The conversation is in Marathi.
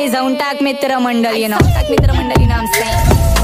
जाऊन टाक मित्रमंडळ, you know, टाक मित्रमंडळ, you know what I'm saying.